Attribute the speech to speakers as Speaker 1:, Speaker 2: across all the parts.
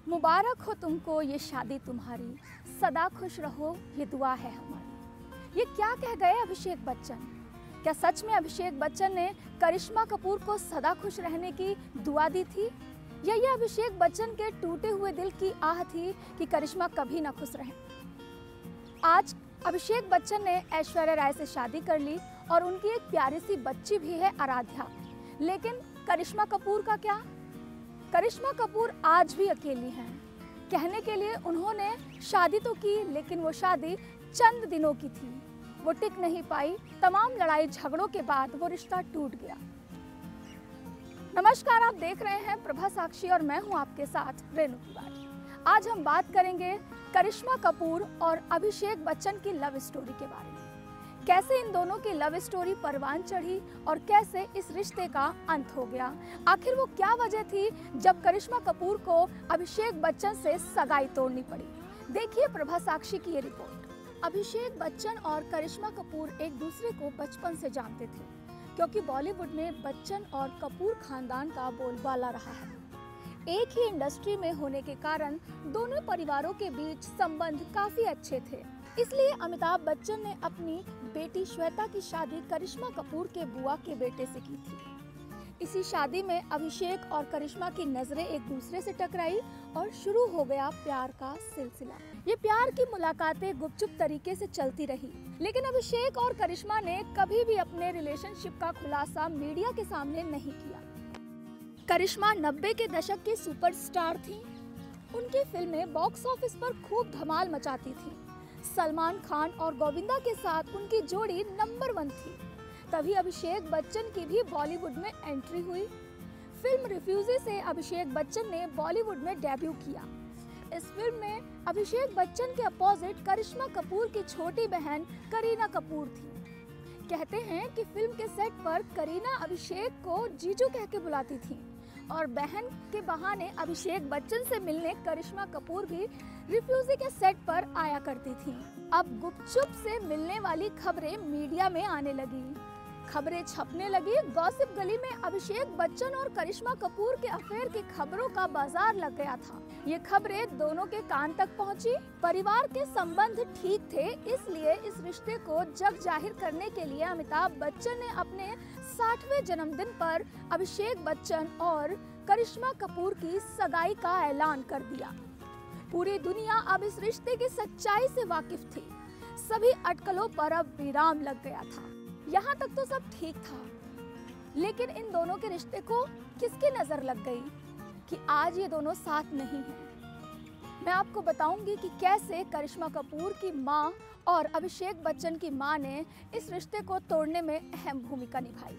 Speaker 1: मुबारक हो तुमको ये शादी तुम्हारी, सदा खुश रहो ये दुआ है हमारी। ये क्या कह गए अभिषेक बच्चन? क्या सच में अभिषेक बच्चन ने करिश्मा कपूर को सदा खुश रहने की दुआ दी थी, या ये अभिषेक बच्चन के टूटे हुए दिल की आह थी कि करिश्मा कभी ना खुश रहे? आज अभिषेक बच्चन ने ऐश्वर्या राय से शादी कर ली और उनकी एक प्यारी सी बच्ची भी है, आराध्या। लेकिन करिश्मा कपूर का क्या? करिश्मा कपूर आज भी अकेली हैं। कहने के लिए उन्होंने शादी तो की, लेकिन वो शादी चंद दिनों की थी, वो टिक नहीं पाई। तमाम लड़ाई झगड़ों के बाद वो रिश्ता टूट गया। नमस्कार, आप देख रहे हैं प्रभा साक्षी और मैं हूं आपके साथ रेणु तिवारी। आज हम बात करेंगे करिश्मा कपूर और अभिषेक बच्चन की लव स्टोरी के बारे में। कैसे इन दोनों की लव स्टोरी परवान चढ़ी और कैसे इस रिश्ते का अंत हो गया। आखिर वो क्या वजह थी जब करिश्मा कपूर को अभिषेक बच्चन से सगाई तोड़नी पड़ी। देखिए प्रभा साक्षी की ये रिपोर्ट। अभिषेक बच्चन और करिश्मा कपूर एक दूसरे को बचपन से जानते थे, क्योंकि बॉलीवुड में बच्चन और कपूर खानदान का बोलबाला रहा है। एक ही इंडस्ट्री में होने के कारण दोनों परिवारों के बीच संबंध काफी अच्छे थे। इसलिए अमिताभ बच्चन ने अपनी बेटी श्वेता की शादी करिश्मा कपूर के बुआ के बेटे से की थी। इसी शादी में अभिषेक और करिश्मा की नजरें एक दूसरे से टकराई और शुरू हो गया प्यार का सिलसिला। ये प्यार की मुलाकातें गुपचुप तरीके से चलती रही, लेकिन अभिषेक और करिश्मा ने कभी भी अपने रिलेशनशिप का खुलासा मीडिया के सामने नहीं किया। करिश्मा 90 के दशक की सुपरस्टार थी। उनकी फिल्में बॉक्स ऑफिस पर खूब धमाल मचाती थी। सलमान खान और गोविंदा के साथ उनकी जोड़ी नंबर 1 थी। तभी अभिषेक बच्चन की भी बॉलीवुड में एंट्री हुई। फिल्म रिफ्यूजी से अभिषेक बच्चन ने बॉलीवुड में डेब्यू किया। इस फिल्म में अभिषेक बच्चन के अपोजिट करिश्मा कपूर की छोटी बहन करीना कपूर थी। कहते हैं कि फिल्म के सेट पर करीना अभिषेक को जीजू कह के बुलाती थी और बहन के बहाने अभिषेक बच्चन से मिलने करिश्मा कपूर भी रिफ्यूजी के सेट पर आया करती थी। अब गुपचुप से मिलने वाली खबरें मीडिया में आने लगी, खबरें छपने लगी। गॉसिप गली में अभिषेक बच्चन और करिश्मा कपूर के अफेयर की खबरों का बाजार लग गया था। ये खबरें दोनों के कान तक पहुंची। परिवार के संबंध ठीक थे, इसलिए इस रिश्ते को जग जाहिर करने के लिए अमिताभ बच्चन ने अपने 60वें जन्मदिन पर अभिषेक बच्चन और करिश्मा कपूर की सगाई का ऐलान कर दिया। पूरी दुनिया अब इस रिश्ते की सच्चाई से वाकिफ थी। सभी अटकलों पर अब विराम लग गया था। यहाँ तक तो सब ठीक था, लेकिन इन दोनों के रिश्ते को किसकी नजर लग गई कि आज ये दोनों साथ नहीं हैं। मैं आपको बताऊंगी कि कैसे करिश्मा कपूर की माँ और अभिषेक बच्चन की माँ ने इस रिश्ते को तोड़ने में अहम भूमिका निभाई।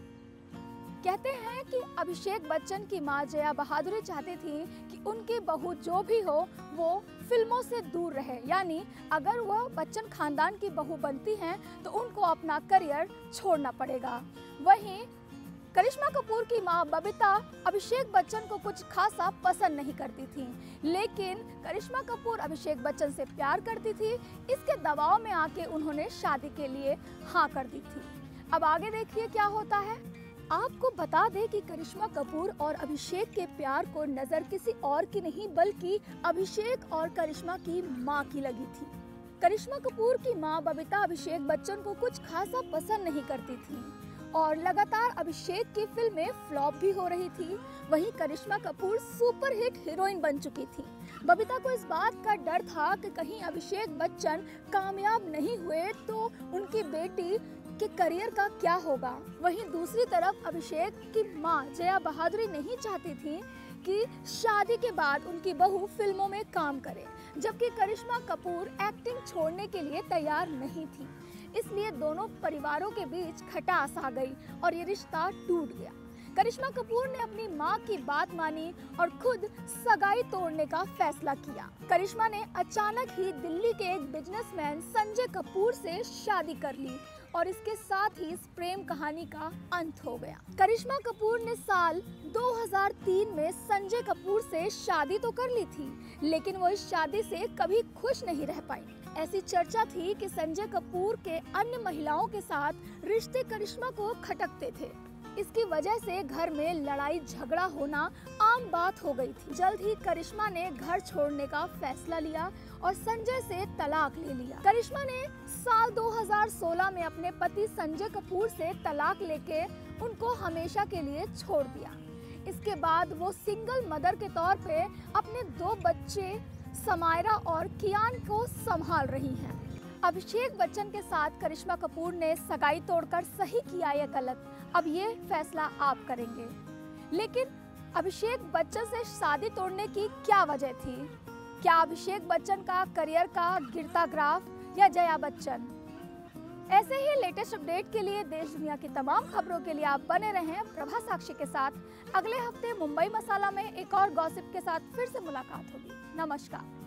Speaker 1: कहते हैं कि अभिषेक बच्चन की माँ जया बहादुरी चाहती थी कि उनकी बहू जो भी हो वो फिल्मों से दूर रहे, यानी अगर वह बच्चन खानदान की बहू बनती हैं तो उनको अपना करियर छोड़ना पड़ेगा। वहीं करिश्मा कपूर की माँ बबीता अभिषेक बच्चन को कुछ खासा पसंद नहीं करती थी, लेकिन करिश्मा कपूर अभिषेक बच्चन से प्यार करती थी। इसके दबाव में आके उन्होंने शादी के लिए हाँ कर दी थी। अब आगे देखिए क्या होता है। आपको बता दें कि करिश्मा कपूर और अभिषेक के प्यार को नजर किसी और की नहीं बल्कि अभिषेक और करिश्मा की माँ की लगी थी। करिश्मा कपूर की माँ बबीता अभिषेक बच्चन को कुछ खासा पसंद नहीं करती थी और लगातार अभिषेक की फिल्में फ्लॉप भी हो रही थी। वहीं करिश्मा कपूर सुपरहिट हीरोइन बन चुकी थी। बबीता को इस बात का डर था कि कहीं अभिषेक बच्चन कामयाब नहीं हुए तो उनकी बेटी के करियर का क्या होगा। वहीं दूसरी तरफ अभिषेक की माँ जया बहादुरी नहीं चाहती थी कि शादी के बाद उनकी बहू फिल्मों में काम करे, जबकि करिश्मा कपूर एक्टिंग छोड़ने के लिए तैयार नहीं थी। इसलिए दोनों परिवारों के बीच खटास आ गई और ये रिश्ता टूट गया। करिश्मा कपूर ने अपनी माँ की बात मानी और खुद सगाई तोड़ने का फैसला किया। करिश्मा ने अचानक ही दिल्ली के एक बिजनेसमैन संजय कपूर से शादी कर ली और इसके साथ ही इस प्रेम कहानी का अंत हो गया। करिश्मा कपूर ने साल 2003 में संजय कपूर से शादी तो कर ली थी, लेकिन वो इस शादी से कभी खुश नहीं रह पाई। ऐसी चर्चा थी कि संजय कपूर के अन्य महिलाओं के साथ रिश्ते करिश्मा को खटकते थे। इसकी वजह से घर में लड़ाई झगड़ा होना आम बात हो गई थी। जल्द ही करिश्मा ने घर छोड़ने का फैसला लिया और संजय से तलाक ले लिया। करिश्मा ने साल 2016 में अपने पति संजय कपूर से तलाक लेके उनको हमेशा के लिए छोड़ दिया। इसके बाद वो सिंगल मदर के तौर पे अपने 2 बच्चे समायरा और कियान को संभाल रही हैं। अभिषेक बच्चन के साथ करिश्मा कपूर ने सगाई तोड़कर सही किया या गलत, अब ये फैसला आप करेंगे। लेकिन अभिषेक बच्चन से शादी तोड़ने की क्या वजह थी? क्या अभिषेक बच्चन का करियर का गिरता ग्राफ या जया बच्चन? ऐसे ही लेटेस्ट अपडेट के लिए देश दुनिया की तमाम खबरों के लिए आप बने रहें प्रभा साक्षी के साथ। अगले हफ्ते मुंबई मसाला में एक और गॉसिप के साथ फिर से मुलाकात होगी। नमस्कार।